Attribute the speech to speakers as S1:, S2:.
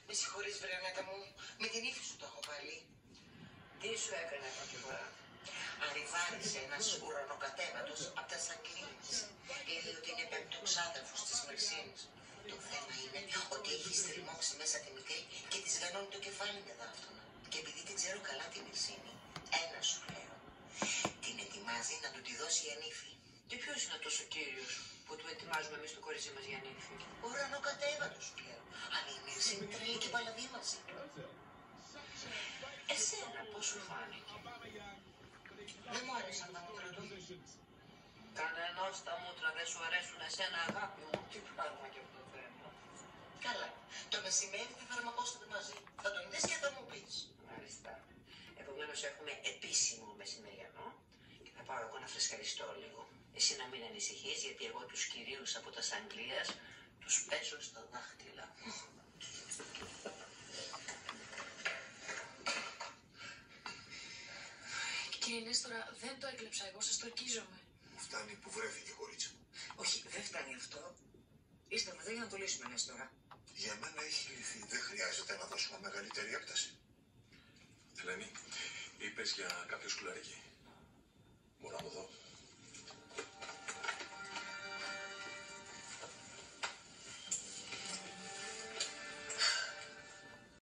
S1: Με συγχωρείς, Βρενέτα μου, με την ύφη σου το έχω πάλι.
S2: Τι σου έκανε αυτή τη φορά?
S1: Arrivάρισε ένας ουρανοκατέβατος από τα Αγγλίες. Λέει ότι είναι πεμπτοξάδερφος της Μερσίνης. Το θέμα είναι ότι έχει στριμώξει μέσα τη μικρή και της βενώνει το κεφάλι με δάφτωνα. Και επειδή την ξέρω καλά τη Μερσίνη, ένα σου λέω. Την ετοιμάζει να του τη δώσει η ανήφη.
S2: Και ποιος είναι αυτός ο κύριος που του ετοιμάζουμε εμείς το κορίτσι μας για νύφη?
S1: Ουρανοκατέβατος σου λέω. Αλλά η Μερσίνη τρελή και παλαβή μαζί του.
S2: Εσένα πώς σου φάνηκε?
S1: Δεν μου άρεσαν τα μούτρα του.
S2: Κανενός τα μούτρα δεν σου αρέσουν εσένα, αγάπη μου. Τι πράγμα και αυτό το θέμα.
S1: Καλά. Το μεσημέρι θα φαρμακώσετε μαζί. Θα τον δεις και θα μου πεις.
S2: Μάλιστα. Επομένως έχουμε επίσημο μεσημεριανό και θα πάω εγώ να φρεσκαριστώ λίγο. Εσύ να μην ανησυχείς, γιατί εγώ τους κυρίους από τα Αγγλίας τους παίζω στα δάχτυλα.
S3: Κύριε Νέστορα, δεν το έκλεψα εγώ, σας το ελκίζομαι.
S4: Μου φτάνει που βρέθηκε, κορίτσι μου.
S1: Όχι, δεν φτάνει αυτό. Είστε μαζί για να το λύσουμε, Νέστορα.
S4: Για μένα έχει λυθεί. Δεν χρειάζεται να δώσουμε μεγαλύτερη έκταση.
S5: Ελένη, είπες για κάποιο σκουλαρίκι?